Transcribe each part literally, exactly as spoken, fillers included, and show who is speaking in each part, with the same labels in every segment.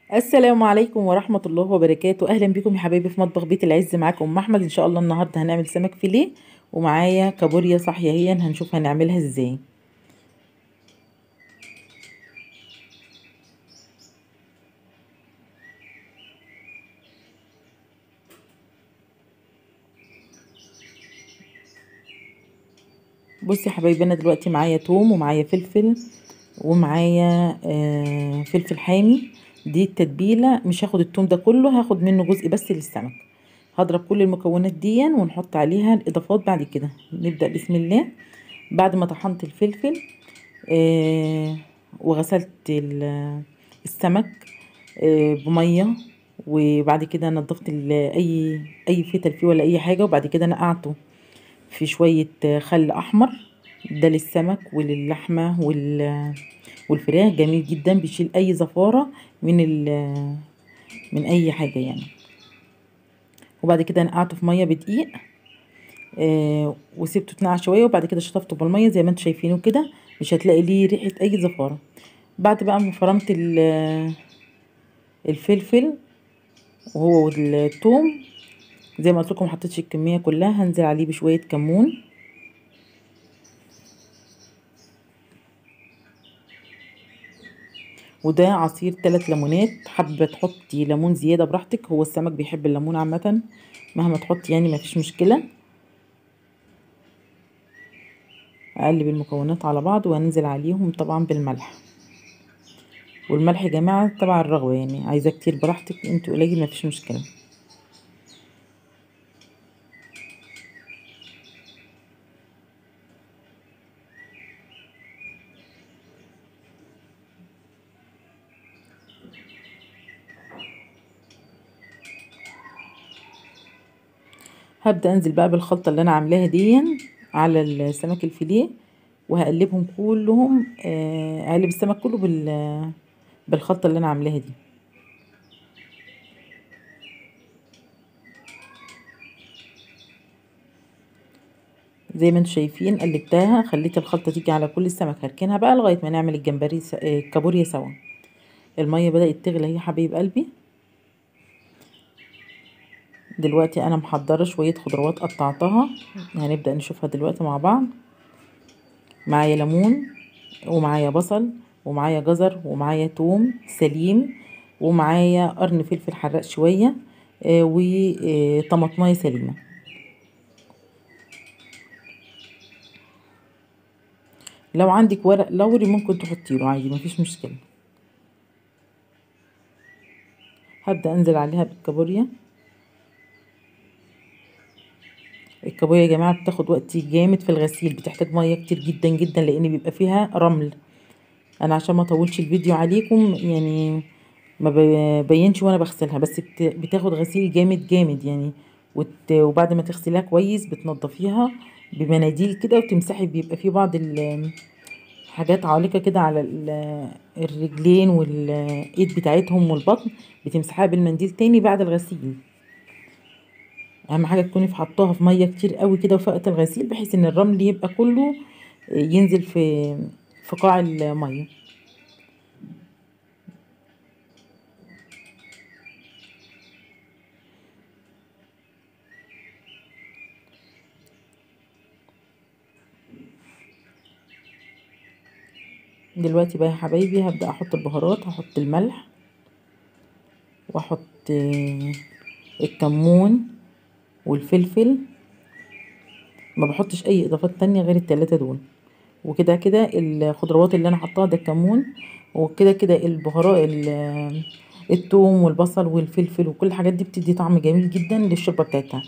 Speaker 1: السلام عليكم ورحمة الله وبركاته. أهلا بكم يا حبايبي في مطبخ بيت العز. معاكم أم أحمد. إن شاء الله النهاردة هنعمل سمك فيليه، ومعايا كابوريا صاحية هي هنشوف هنعملها إزاي. بصي يا حبايبي، أنا دلوقتي معايا توم ومعايا فلفل ومعايا آه فلفل حامي. دي التتبيلة، مش هاخد التوم ده كله، هاخد منه جزء بس للسمك. هضرب كل المكونات دي ونحط عليها الإضافات. بعد كده نبدأ بسم الله. بعد ما طحنت الفلفل آه وغسلت السمك آه بميه، وبعد كده نضفت اي اي فتل فيه ولا اي حاجه، وبعد كده نقعته في شويه خل احمر. ده للسمك وللحمه وال والفراخ، جميل جدا، بيشيل اي زفاره من ال من اي حاجه يعني. وبعد كده نقعته في ميه بدقيق آه وسيبته يتنقع شويه، وبعد كده شطفته بالميه زي ما انتم شايفينه كده. مش هتلاقي ليه ريحه اي زفاره. بعد بقى ما فرمت الفلفل وهو والثوم، زي ما قلت لكم حطيتش الكميه كلها، هنزل عليه بشويه كمون. وده عصير ثلاث ليمونات، حابه تحطي ليمون زياده براحتك، هو السمك بيحب الليمون عامه، مهما تحطي يعني مفيش مشكله. اقلب المكونات على بعض وانزل عليهم طبعا بالملح. والملح يا جماعه تبع الرغبه، يعني عايزه كتير براحتك، انتوا قليل مفيش مشكله. هبدأ انزل بقى بالخلطة اللي انا عاملاها دي على السمك الفيليه، وهقلبهم كلهم. آه، هقلب السمك كله بال بالخلطة اللي انا عاملاها دي. زي ما انتم شايفين قلبتها، خليت الخلطة تيجي على كل السمك، هركنها بقى لغاية ما نعمل الجمبري س... آه، الكابوريا سوا. المية بدأت تغلي اهي يا حبيب قلبي. دلوقتي انا محضرة شوية خضروات قطعتها، هنبدأ نشوفها دلوقتي مع بعض. معايا ليمون، ومعايا بصل، ومعايا جزر، ومعايا توم سليم، ومعايا قرن فلفل حراق شوية، آه وطماطمايه سليمة. لو عندك ورق لوري ممكن تحطيله عادي، مفيش مشكلة. هبدأ انزل عليها بالكابوريا. الكابوريا يا جماعة بتاخد وقت جامد في الغسيل، بتحتاج مية كتير جدا جدا لان بيبقى فيها رمل. انا عشان ما اطولش الفيديو عليكم يعني ما ببينش وانا بغسلها، بس بت- بتاخد غسيل جامد جامد يعني. وت- وبعد ما تغسليها كويس بتنضفيها بمناديل كده وتمسحي، بيبقى في بعض الحاجات عالقة كده على ال- الرجلين والايد بتاعتهم والبطن، بتمسحيها بالمنديل تاني بعد الغسيل. اهم حاجة تكوني في حطاها في مية كتير قوي كده في وقت الغسيل، بحيث ان الرمل يبقى كله ينزل في في قاع المية. دلوقتي بقى يا حبايبي هبدأ احط البهارات. هحط الملح، واحط آه، الكمون والفلفل. ما بحطش اي اضافات تانية غير التلاتة دول. وكده كده الخضروات اللي انا حطاها ده الكمون، وكده كده البهارات ال- الثوم والبصل والفلفل وكل الحاجات دي بتدي طعم جميل جدا للشوربة بتاعتها.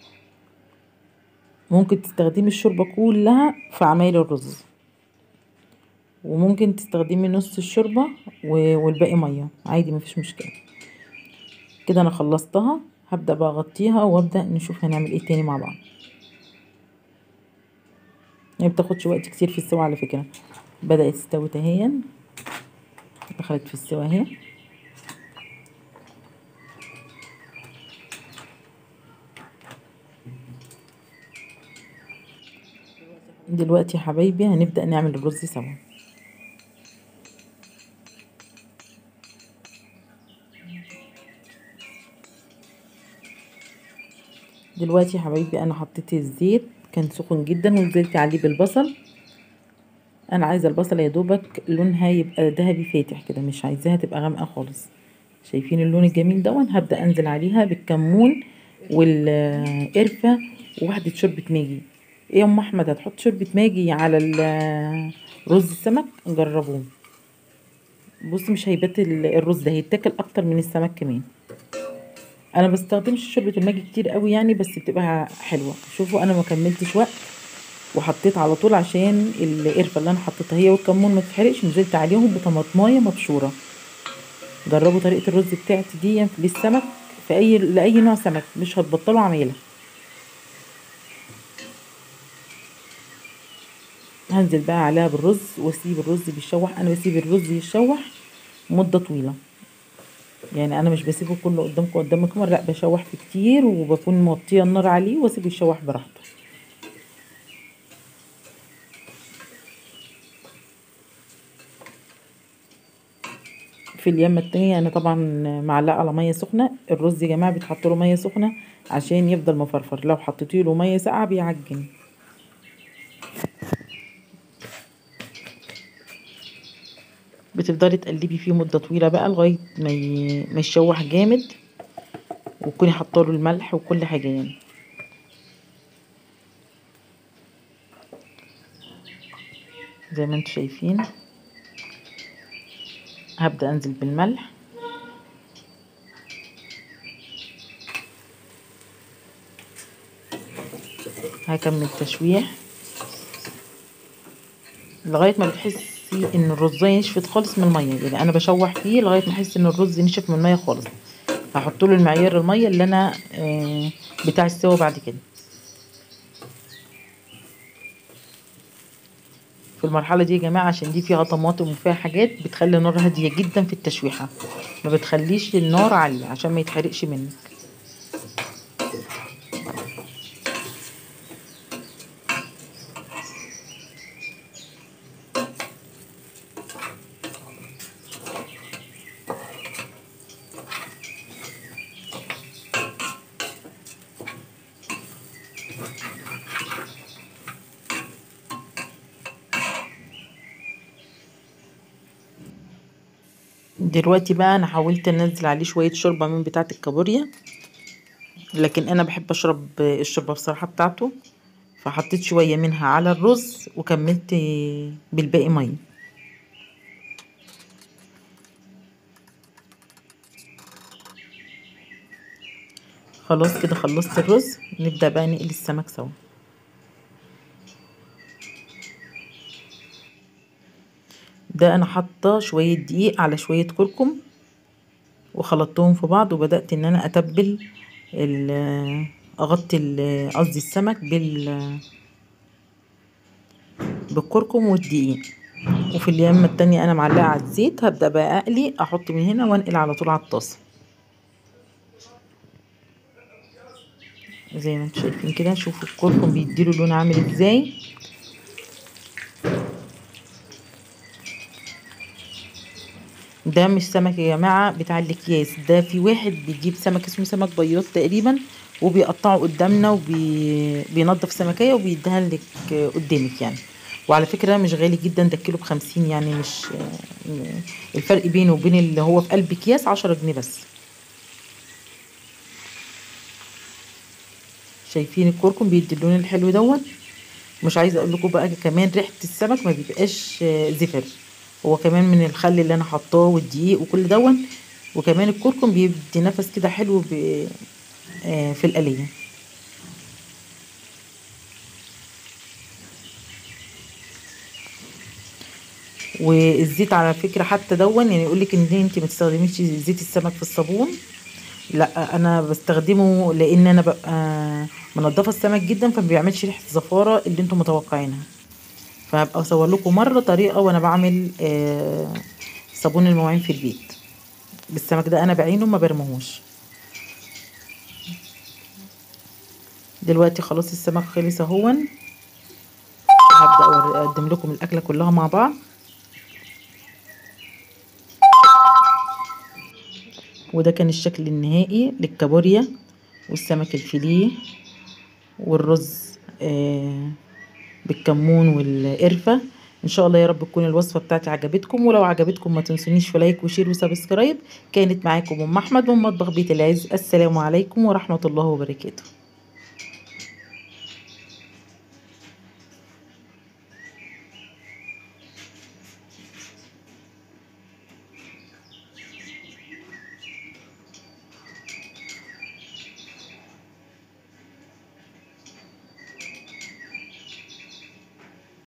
Speaker 1: ممكن تستخدمي الشوربة كلها في عمايل الرز، وممكن تستخدمي نص الشوربة و- والباقي مية عادي، مفيش مشكلة. كده انا خلصتها، هبدأ بقى اغطيها وابدأ نشوف هنعمل ايه تاني مع بعض. هي بتاخدش وقت كتير في السوا على فكرة. بدأت استوت اهي، دخلت في السوا اهي. دلوقتي يا حبايبي هنبدأ نعمل الرز سوا. دلوقتي يا حبايبي انا حطيت الزيت كان سخن جدا ونزلت عليه بالبصل. انا عايزه البصله يا دوبك لونها يبقى ذهبي فاتح كده، مش عايزاها تبقى غامقه خالص. شايفين اللون الجميل ده؟ هبدا انزل عليها بالكمون والقرفه وواحده شوربه ماجي. ايه يا ام احمد هتحط شوربه ماجي على رز السمك؟ جربوه. بص مش هيبات الرز ده، هيتاكل اكتر من السمك كمان. انا بستخدمش شوربه الماجي كتير قوي يعني، بس بتبقى حلوه. شوفوا انا ما كملتش وقت وحطيت على طول عشان القرفه اللي انا حطيتها هي والكمون ما تتحرقش، نزلت عليهم بطماطمايه مبشوره. جربوا طريقه الرز بتاعتي دي للسمك، في اي لاي نوع سمك مش هتبطلوا عمايلها. هنزل بقى عليها بالرز واسيب الرز بيشوح. انا بسيب الرز يشوح مده طويله، يعني انا مش بسيبه كله قدامكم قدام الكاميرا، لا بشوح فيه كتير وبكون موطيه النار عليه واسيبه يشوح براحته. في اليمه التانية انا طبعا معلقه على ميه سخنه. الرز يا جماعه بيتحط له ميه سخنه عشان يفضل مفرفر، لو حطيتي له ميه ساقعه بيعجن. بتفضلي تقلبي فيه مده طويله بقى لغايه ما ي... ما يشوح جامد، وتكوني حاطه له الملح وكل حاجه يعني. زي ما انتم شايفين هبدا انزل بالملح، هكمل تشويح لغايه ما بتحسي ان الرزايه نشفت خالص من الميه. يعني انا بشوح فيه لغايه ما احس ان الرز نشف من الميه خالص، هحط له المعيار الميه اللي انا آه بتاع السوا بعد كده. في المرحله دي يا جماعه عشان دي فيها طماطم وفيها حاجات بتخلي النار هاديه جدا في التشويحه، ما بتخليش النار عاليه عشان ما يتحرقش منك. دلوقتي بقى انا حاولت انزل عليه شويه شوربه من بتاعه الكابوريا، لكن انا بحب اشرب الشوربه بصراحه بتاعته، فحطيت شويه منها على الرز وكملت بالباقي ميه. خلاص كده خلصت الرز، نبدا بقى نقلي السمك سوا. ده انا حاطه شويه دقيق على شويه كركم وخلطتهم في بعض، وبدات ان انا اتبل اغطي قصدي السمك بال بالكركم والدقيق. وفي اليمه التانية انا معلقه على الزيت، هبدا بقى اقلي، احط من هنا وانقل على طول على الطاسه. زي ما انتم شايفين كده، شوفوا الكركم بيديله لون عامل ازاي. ده مش سمك يا جماعه بتاع الاكياس، ده في واحد بيجيب سمك اسمه سمك بياض تقريبا وبيقطعه قدامنا وبينضف سمكيه وبيديها لك قدامك يعني. وعلى فكره مش غالي جدا، ده الكيلو بخمسين يعني، مش الفرق بينه وبين اللي هو في قلب اكياس عشرة جنيه بس. شايفين الكركم بيدي اللون الحلو دوت. مش عايزه اقول لكم بقى كمان ريحه السمك ما بيبقاش زفر، هو كمان من الخل اللي انا حطاه والدقيق وكل دوت، وكمان الكركم بيدي نفس كده حلو في القليه. والزيت على فكره حتى دون يعني يقول لك ان انت ما تستخدميش زيت السمك في الصابون، لا انا بستخدمه لان انا ببقى منضفه السمك جدا فما بيعملش ريحه الزفاره اللي انتم متوقعينها. فهبقى اصور لكم مره طريقه وانا بعمل آه صابون المواعين في البيت بالسمك ده، انا بعينه ما برموهوش. دلوقتي خلاص السمك خلص اهون، هبدا اقدم لكم الاكله كلها مع بعض. وده كان الشكل النهائي للكابوريا والسمك الفيليه والرز آه بالكمون والقرفة. ان شاء الله يا رب تكون الوصفة بتاعتي عجبتكم، ولو عجبتكم ما تنسونيش في لايك وشير وسبسكرايب. كانت معاكم ام احمد من مطبخ بيت العز. السلام عليكم ورحمة الله وبركاته.